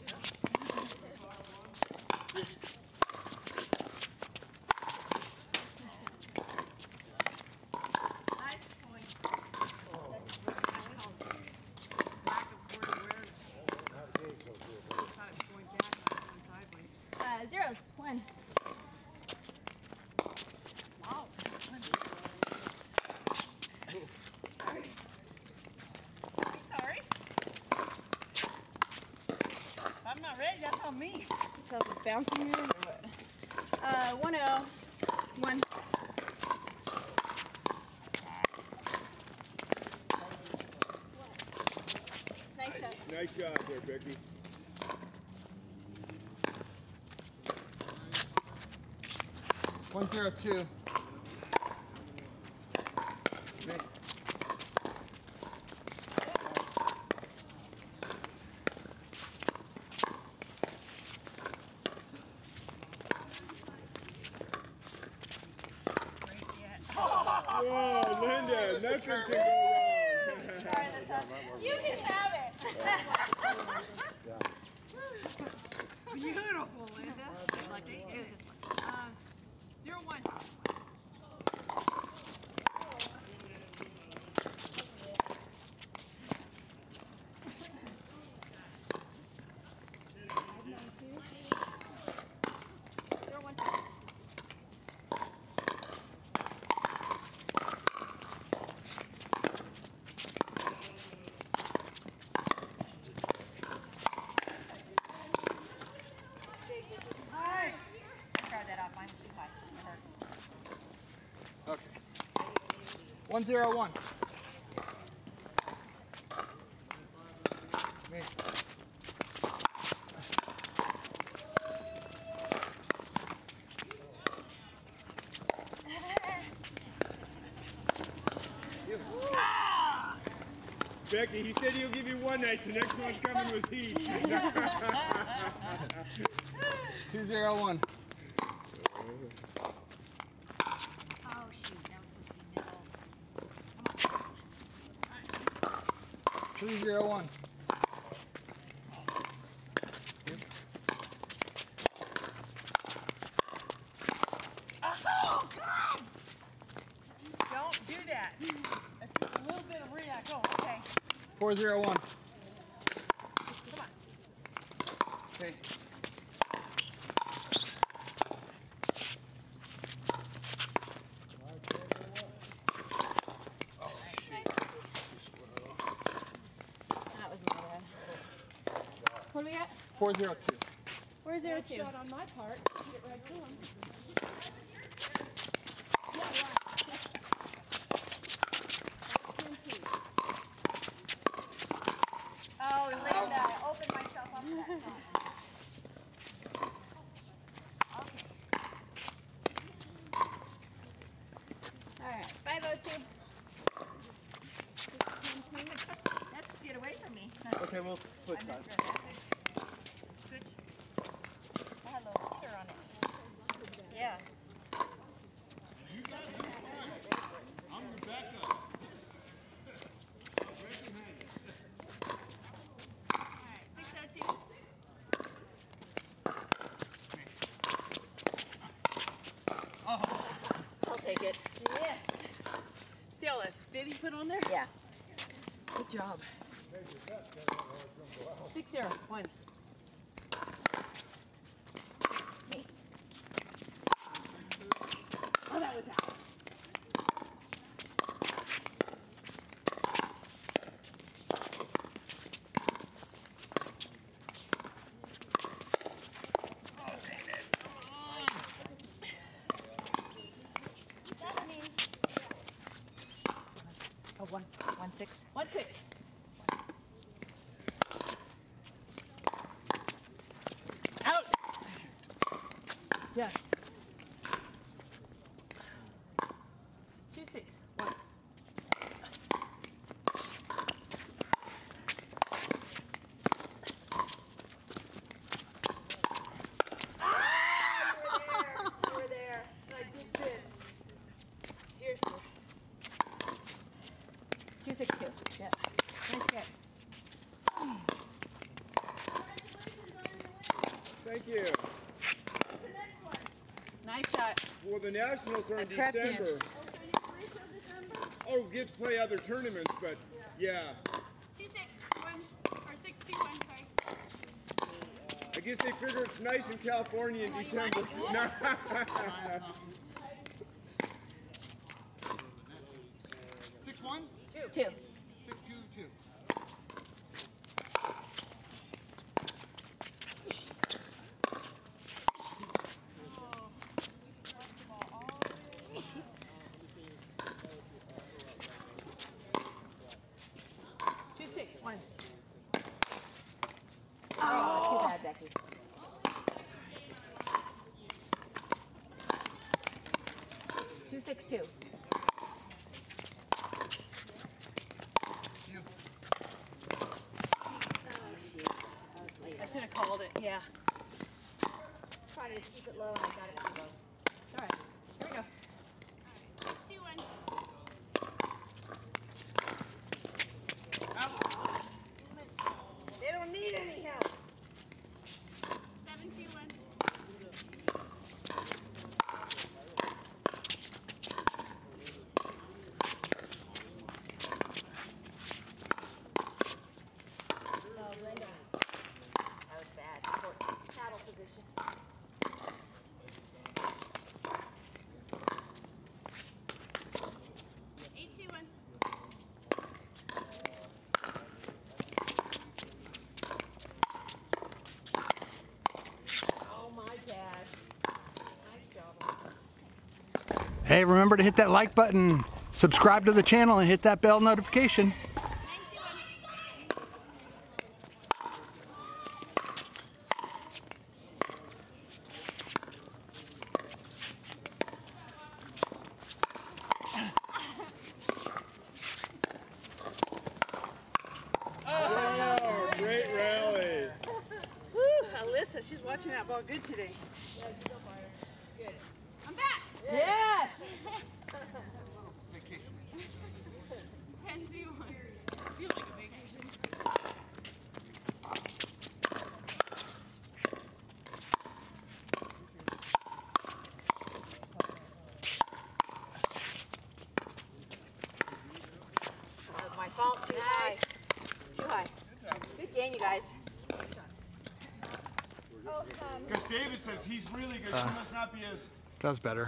Zeros. 1. Wow. Sorry. I'm not ready. That's on me. So if it's bouncing here or what? 1-0. 1. Nice shot. Nice job there, Becky. One 0-2. Oh, Linda, nothing can go wrong. You can have it. Beautiful, Linda. Lucky. It was just lucky. 0-1. That off. Mine was too high. It hurt. Okay. 1-0-1. Me. Becky, he said he'll give you one night. The next one's coming with heat. 2-0-1. Oh shoot, that was supposed to be middle. 3-0-1. Oh God! Don't do that. That's just a little bit of react. Oh, okay. 4-0-1. Come on. Okay. That was my bad. What do we got? 4-0-2. 4-0-2. Shot on my part. Get right to him. Oh, Linda, I opened myself up to that shot. Okay. All right. 5-0-2. That's get away from me. Okay, we'll switch I sides. misread that. Switch. I had a little sticker on it. Yeah. I'm Rebecca. Alright, 6-0-2. I'll take it. Yeah. See all that spit he put on there? Yeah. Good job. 6-0-1. Me. Oh, that was out. Oh, 1-6. 1-6. Out. Yes. 2-6. 1. You were there. I did this. Here's 2-6-2. Yeah. Nice catch. Thank you. Nice shot. Well, the Nationals are in Crept in. December. Oh, get to play other tournaments, but yeah. 2-6-1 or 6-2-1. Sorry. I guess they figure it's nice in California in December. 6-1? 2. 6-2-2. Oh, too bad, Becky. 2-6-2. I should have called it, yeah. Trying to keep it low and I got it too low. All right, here we go. 6-2-1. They don't need any help. 7-2-1. Oh, Linda. That was bad. Short paddle position. 8-2-1. Oh my dad. Nice job. Hey, remember to hit that like button, subscribe to the channel, and hit that bell notification. 9-2-1. Wow, great rally. Woo, Alyssa, she's watching that ball good today. I'm back. Yes! 10-2-1. I feel like a vacation. That was my fault. Too high. Too high. Good game, you guys. Because David says he's really good. She must not be as... That was better.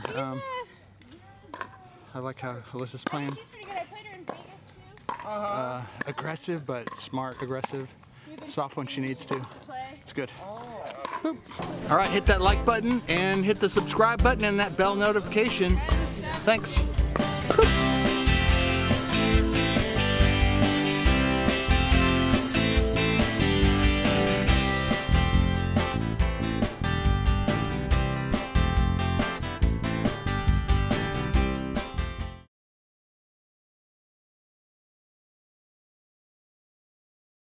I like how Alyssa's playing. She's pretty good. I played her in Vegas too. Aggressive, but smart aggressive. Soft when she needs to. Play. It's good. Boop. All right, hit that like button and hit the subscribe button and that bell notification. Thanks.